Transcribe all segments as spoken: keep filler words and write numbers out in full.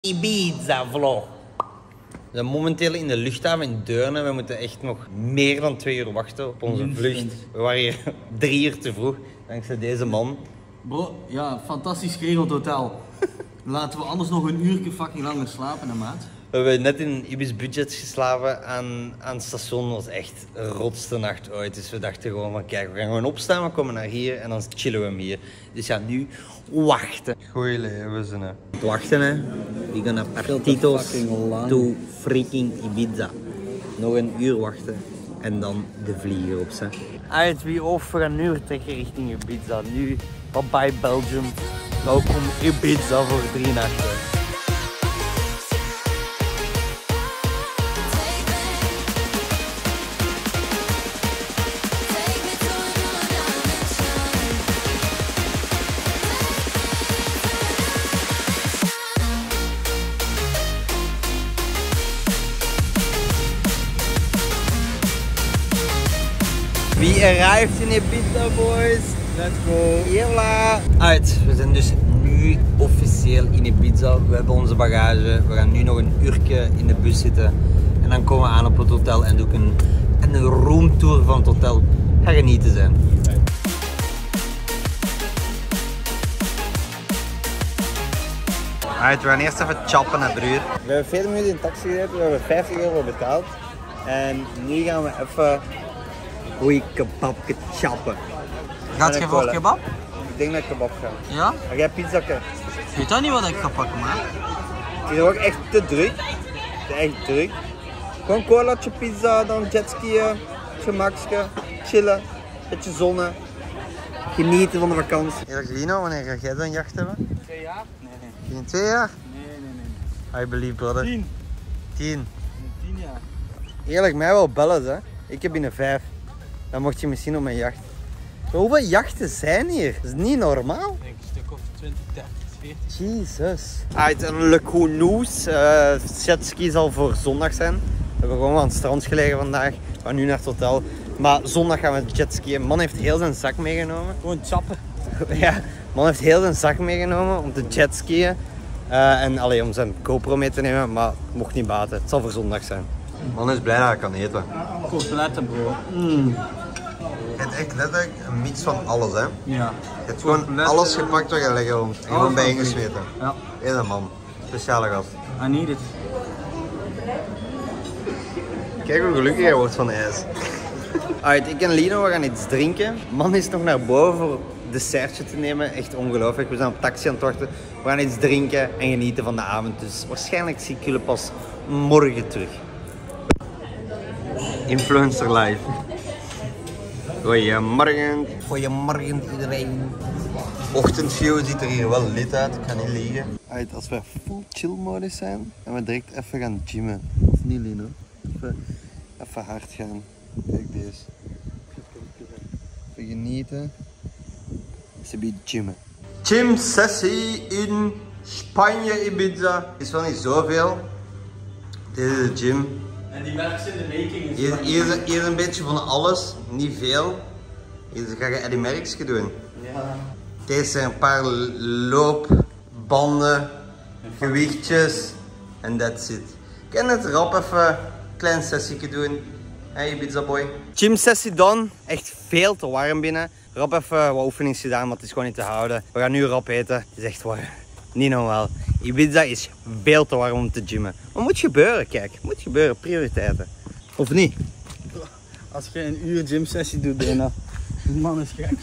Ibiza vlog. We zijn momenteel in de luchthaven in Deurne. We moeten echt nog meer dan twee uur wachten op onze vlucht. We waren hier drie uur te vroeg, dankzij deze man. Bro, ja, fantastisch geregeld hotel. Laten we anders nog een uurtje fucking langer slapen, hè, maat. We hebben net in Ibis budget geslapen aan, aan het station. Dat was echt de rotste nacht ooit. Dus we dachten gewoon van kijk, we gaan gewoon opstaan, we komen naar hier en dan chillen we hem hier. Dus ja, nu wachten. Goeie leven zijn hè. Wachten hè. We gaan naar Partitos to freaking Ibiza. Nog een uur wachten en dan de vlieger op zijn. Uit wie of we gaan nu vertrekken richting Ibiza. Nu bye Belgium. Welkom Ibiza voor drie nachten. We arrived in Ibiza, boys. Let's go. Hierla. Uit. We zijn dus nu officieel in Ibiza. We hebben onze bagage. We gaan nu nog een uurtje in de bus zitten. En dan komen we aan op het hotel en doe ik een, een roomtour van het hotel. Ga genieten zijn. Uit, we gaan eerst even chappen hè, broer. We hebben veertig minuten in een taxi gereden. We hebben vijftig euro betaald. En nu gaan we even goeie kebab chappen. Gaat je voor kebab? Ik denk dat ik kebab ga. Ja? Ga jij pizza? Ik weet dan niet wat ik ga pakken, man. Het is ook echt te druk. Het is echt druk. Gewoon colaatje, pizza, dan jetskiën, gemakske, chillen, beetje zonnen, genieten van de vakantie. Eerlijk Lino, wanneer ga jij dan jacht hebben? Twee jaar? Nee, nee. In twee jaar? Nee, nee, nee. I believe, brother. Tien. Tien. Tien jaar. Eerlijk, mij wel bellen, hè. Ik heb binnen vijf. Dan mocht je misschien op mijn jacht. Maar hoeveel jachten zijn hier? Dat is niet normaal. Ik denk een stuk of twintig, dertig, veertig. Jezus. Uiteindelijk goed nieuws. Uh, jetski zal voor zondag zijn. We hebben gewoon aan het strand gelegen vandaag. We gaan nu naar het hotel. Maar zondag gaan we jetskiën. Man heeft heel zijn zak meegenomen. Gewoon chappen. Ja, man heeft heel zijn zak meegenomen om te jetskiën. Uh, en allee, om zijn GoPro mee te nemen, maar het mocht niet baten. Het zal voor zondag zijn. Man is blij dat hij kan eten. Koteletten, bro. Mm. Je hebt echt letterlijk een mix van alles, hè? Ja. Je hebt gewoon alles gepakt wat je lekker rond. En gewoon bij ingesmeten. Ja. Eén man. Speciale gast. I need it. Kijk hoe gelukkig hij wordt van ijs. Alright, ik en Lino, we gaan iets drinken. Man is nog naar boven voor dessertje te nemen. Echt ongelooflijk. We zijn op taxi aan het wachten. We gaan iets drinken en genieten van de avond. Dus waarschijnlijk zie ik jullie pas morgen terug. Influencer live. Goeiemorgen. Goeiemorgen iedereen. Ochtendview ziet er hier wel lid uit, ik ga niet liegen. Alright, als we full chill modus zijn en we direct even gaan gymmen. Of niet Lino? Even, even hard gaan. Kijk deze. Even genieten. Ze biedt gymmen. Gym sessie in Spanje, Ibiza. Is wel niet zoveel. Dit is de gym. En die werkt in de making. Hier, hier, is, hier is een beetje van alles, niet veel. Hier ga je Eddy Merckx doen. Ja. Deze zijn een paar loopbanden, gewichtjes en that's it. Ik kan het rap even een klein sessie doen. Hey Ibiza boy. Gym sessie done. Echt veel te warm binnen. Rap even wat oefeningen gedaan, maar het is gewoon niet te houden. We gaan nu rap eten. Het is echt warm. Niet normaal. Ibiza is veel te warm om te gymmen. Maar moet gebeuren, kijk. Moet gebeuren. Prioriteiten. Of niet? Als je een uur gymsessie doet bijna. Man is gek.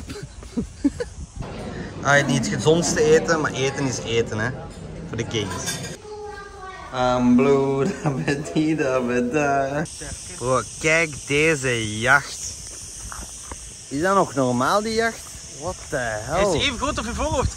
Ah, niet het gezondste eten, maar eten is eten, hè. Voor de kings. I'm blue, da da da da. Bro, kijk deze jacht. Is dat nog normaal, die jacht? What the hell? Hij is even groot op je voorhoofd.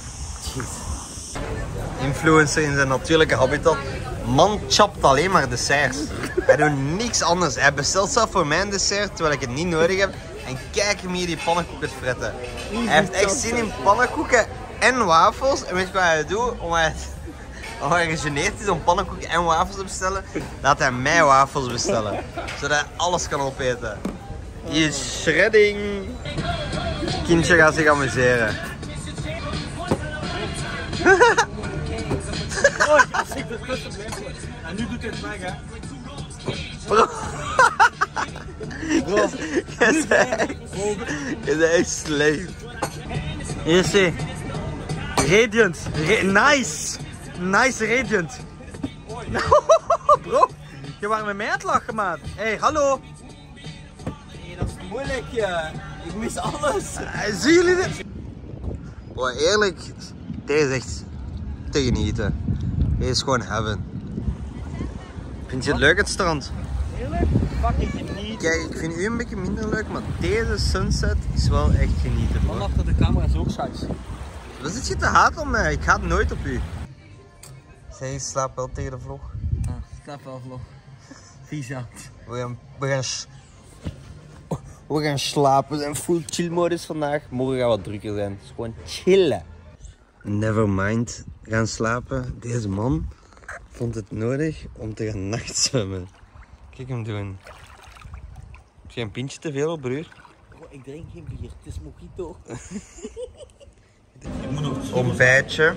Influencer in zijn natuurlijke habitat. Man chapt alleen maar desserts. Hij doet niks anders. Hij bestelt zelf voor mijn dessert, terwijl ik het niet nodig heb. En kijk hem hier die pannenkoeken fretten. Hij heeft echt zin in pannenkoeken en wafels. En weet je wat hij doet? Omdat hij, omdat hij gegeneerd is om pannenkoeken en wafels te bestellen, laat hij mij wafels bestellen. Zodat hij alles kan opeten. Hier is shredding. Kindje gaat zich amuseren. Ik ben tussen blijven. En nu doet hij het weg, hè. Bro. Bro. Je bent echt slecht. Hier zie Radiant. Ra nice. Nice Radiant. Bro. Je was met mij aan het lachen, maat. Hé, hey, hallo. Nee, dat is moeilijk, ja. Ik mis alles. Uh, zien jullie dit? Bro, eerlijk. Dit is echt te genieten. Dit is gewoon heaven. Vind je het leuk, het strand? Heerlijk? Fucking genieten. Kijk, ik vind u een beetje minder leuk, maar deze sunset is wel echt genieten, bro. Man achter de camera is ook saus. Wat zit je te haat op mij? Ik haat nooit op u. Zeg, ik slaap wel tegen de vlog. Ah, slaap wel vlog. Vies uit. We gaan, we gaan, we gaan slapen. We zijn full chill modus vandaag. Morgen gaat wat drukker zijn. Het is gewoon chillen. Never mind gaan slapen. Deze man vond het nodig om te gaan nachtzwemmen. Kijk hem doen. Heb je een pintje te veel, broer? Oh, ik drink geen bier, het is mojito. Ontbijtje.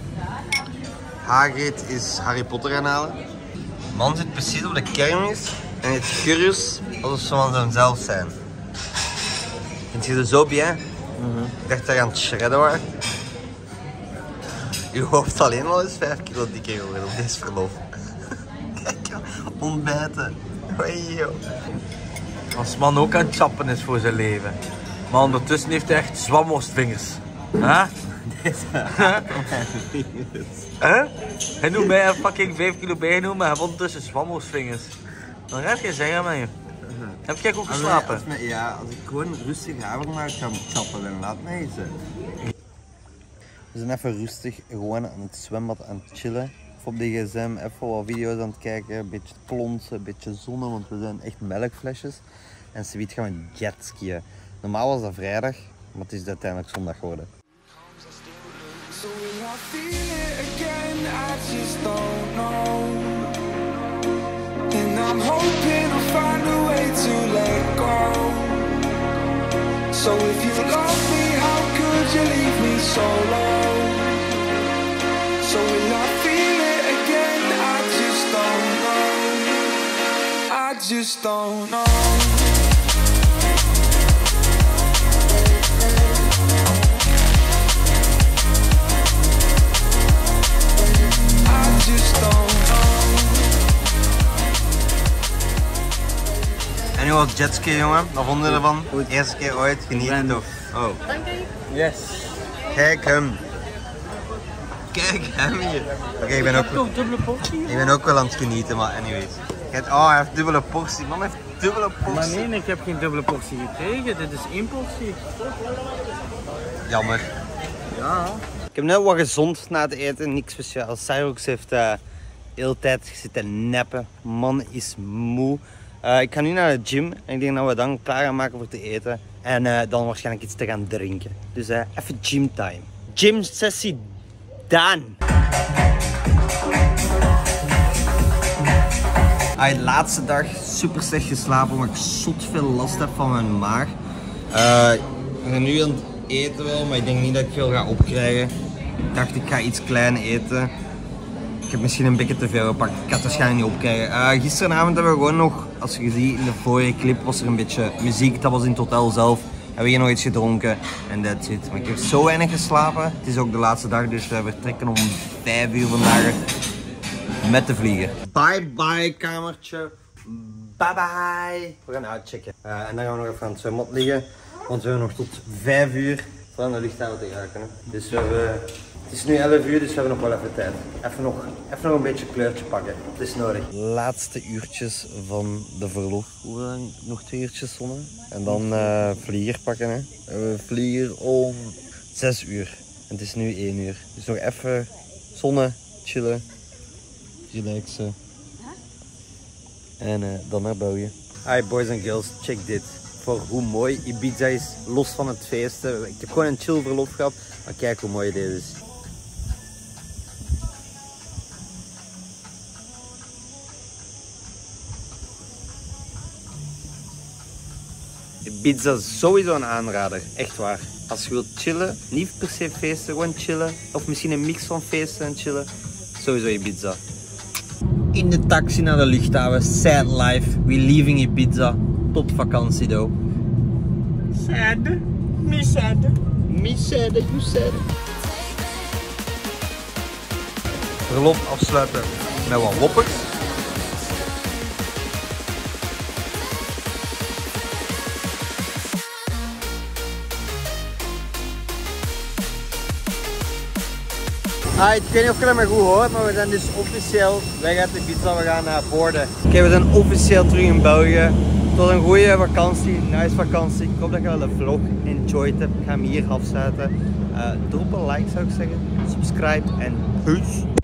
Hagrid is Harry Potter gaan halen. De man zit precies op de kermis en het curious alsof ze van zichzelf zijn. Vind je er zo bien? Mm-hmm. Ik dacht dat je aan het shredden was. Je hoofd alleen al is vijf kilo dikker geworden op deze verlof. Kijk, ontbijten. Hoi, joh. Als man ook aan het chappen is voor zijn leven. Maar ondertussen heeft hij echt zwamworstvingers. Huh? Huh? Hij noemt mij een fucking vijf kilo bijgenomen, maar hij heeft ondertussen zwamworstvingers. Dan heb je zeggen man. Heb jij goed geslapen? Als me, ja, als ik gewoon rustig havermelk ga chappen, dan laat mij eens. We zijn even rustig gewoon aan het zwembad aan het chillen. Even op de gsm, even wat video's aan het kijken, een beetje plonsen, een beetje zonnen, want we zijn echt melkflesjes. En zoiets gaan we jetskiën. Normaal was dat vrijdag, maar het is uiteindelijk zondag geworden. So will I feel it again? I just don't know. And I'm hoping I'll find a way to let go. So if you love me, how could you leave me so low? So will I feel it again? I just don't know. I just don't know. En nu was jetski, jongen. Wat vonden we ervan? Goed. Eerste keer ooit, genieten toch? Oh. Dank je. Yes. Kijk hem. Kijk hem hier. Oké, okay, ik ben ook toch dubbele portie? Ik ben ook wel aan het genieten, maar anyways. Kijk, oh, hij heeft dubbele portie. Man heeft dubbele portie. Maar nee, ik heb geen dubbele portie gekregen. Dit is één portie. Jammer. Ja. Ik heb net wat gezond na het eten, niks speciaals. Cyrox heeft uh, de hele tijd zitten neppen. Man is moe. Uh, ik ga nu naar de gym en ik denk dat we dan klaar gaan maken voor te eten. En uh, dan waarschijnlijk iets te gaan drinken. Dus uh, even gymtime. Gym sessie done. Ah, de laatste dag super slecht geslapen, maar ik zot veel last heb van mijn maag. Uh, we zijn nu aan het eten wel, maar ik denk niet dat ik veel ga opkrijgen. Ik dacht ik ga iets klein eten. Ik heb misschien een beetje te veel gepakt. Ik ga het waarschijnlijk niet opkrijgen. Uh, gisteravond hebben we gewoon nog, als je ziet in de vorige clip was er een beetje muziek. Dat was in het hotel zelf. Hebben we hier nog iets gedronken en that's it. Maar ik heb zo weinig geslapen. Het is ook de laatste dag, dus we vertrekken om vijf uur vandaag met de vliegen. Bye bye kamertje. Bye bye. We gaan uitchecken. Uh, en dan gaan we nog even aan het zwembad liggen. Want we hebben nog tot vijf uur voor aan de luchthaven te geraken. Hè. Dus we hebben, het is nu elf uur, dus we hebben nog wel even tijd. Even nog, even nog een beetje kleurtje pakken. Het is nodig. Laatste uurtjes van de verlof. Hoe lang? Nog twee uurtjes zonnen. En dan uh, vlieger pakken. Hè. We vliegen om zes uur. En het is nu één uur. Dus nog even zonnen, chillen, relaxen. En uh, dan naar België. Hi boys and girls, check dit. Voor hoe mooi Ibiza is, los van het feesten. Ik heb gewoon een chill verlof gehad, maar kijk hoe mooi deze is. Ibiza is sowieso een aanrader, echt waar. Als je wilt chillen, niet per se feesten, gewoon chillen. Of misschien een mix van feesten en chillen. Sowieso Ibiza. In de taxi naar de luchthaven. Sad life. We leaving Ibiza. Tot vakantie though. Sad. Me sad. Me sad, you said. Verlof afsluiten met wat woppers. Ah, ik weet niet of je dat maar goed hoort, maar we zijn dus officieel weg uit Ibiza. We gaan naar boorden. Oké, okay, we zijn officieel terug in België. Tot een goede vakantie, nice vakantie. Ik hoop dat je wel de vlog enjoyed hebt. Ik ga hem hier afsluiten. Uh, drop een like zou ik zeggen. Subscribe en peace.